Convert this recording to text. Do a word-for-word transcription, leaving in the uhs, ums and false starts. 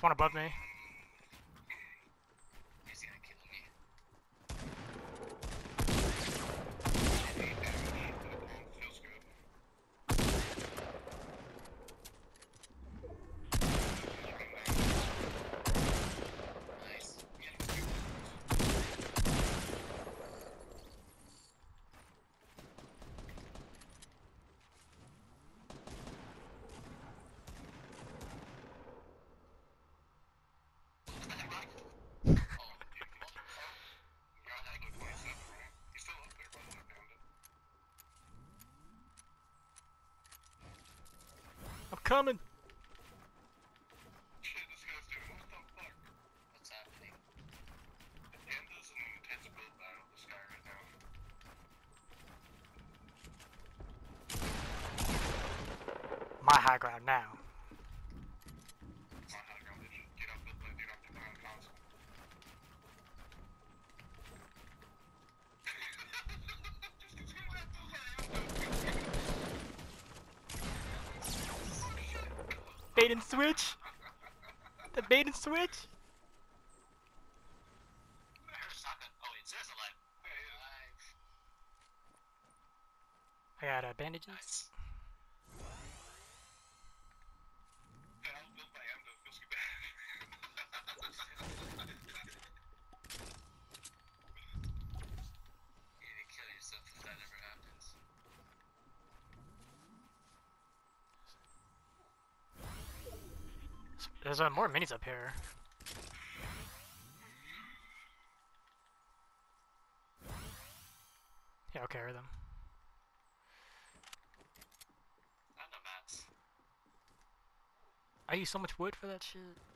one above me. He's gonna kill me. Feels good. Nice. I'm coming. Shit, this guy's doing what the fuck? What's happening? The panda's in an intense build battle with this guy right now. My high ground now. My high ground, they just get up and play, do not get behind the console. Just keeps going after the Bait and switch. The bait and switch. There's something. Oh, it says alive. Alive. I got uh, bandages. Nice. Yeah, I was built by Endo, feels too bad. You need to kill yourself if that ever happens. There's uh, more minis up here. Yeah, I'll carry them. I know mats. I use so much wood for that shit.